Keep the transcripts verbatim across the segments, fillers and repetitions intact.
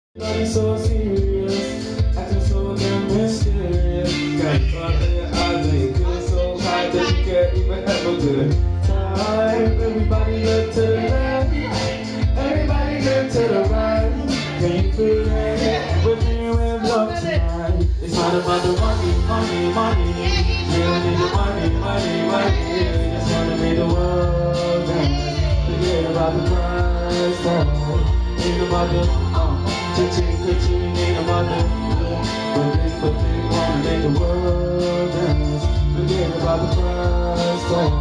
Everybody so serious, acting so damn mysterious. Got you up in your eyes and you feel so high that you can't even have a good time. Everybody look to the left, everybody look to the right. Can you feel that? With me with love tonight. It's not about the money, money, money. You don't need the money, money, money. You just wanna make the world dance. Forget about the price tag. Ain't about the uh. Cha-ching, cha-ching, ain't about the but they, but they wanna make the world dance. Forget about the price tag.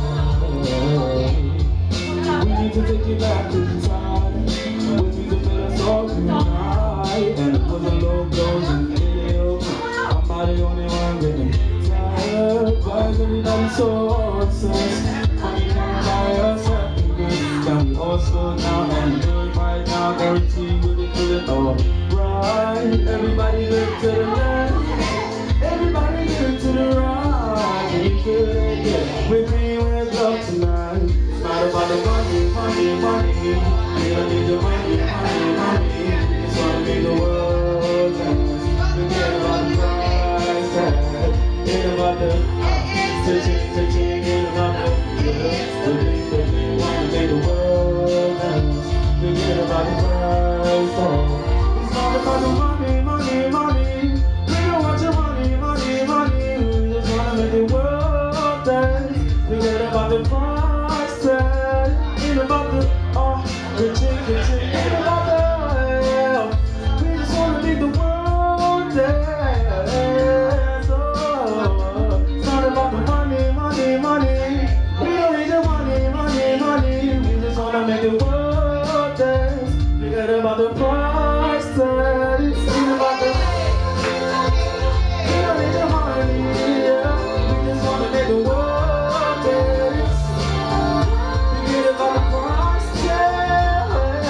We need to take it back in time. With music that us all tonight. And it was a low goes and video. I'm not the only one getting tired. Why is everybody so obsessed? Money can't buy us happiness. Got me all slow now and do it right now. Guarantee with it, feel it all right. Everybody look to the left, everybody look to the right. Can you feel it? Yeah. With me with love tonight. It's not about the money, money, money. You don't need the money, money, money. Just wanna make the world dance. Forget about the price tag. Ain't about the touching, touching, ain't about the the thing, the thing. Wanna make the world dance. Forget about the price tag. It's not about the money, money, money. We don't want your money, money, money. We just wanna make the world dance. Forget about the price tag. Ain't about the oh, the chick, the chick. Ain't about the yeah. We just wanna make the world dance. Oh, it's not about the money, money, money. We don't need the money, money, money. We just wanna make the world dance. Forget about the price tag. Ain't about the we don't need the money, yeah. We just wanna make the world dance. Forget about the price tag,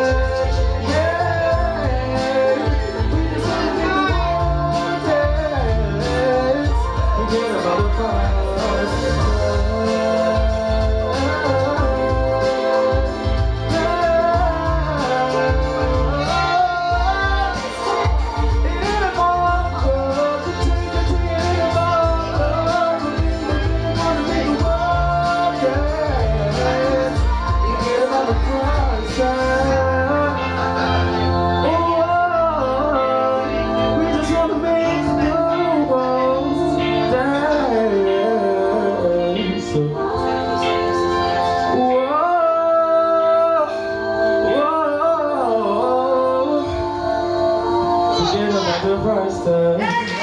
yeah. We just wanna make the world dance. Forget about the price tag. Forget about the price tag.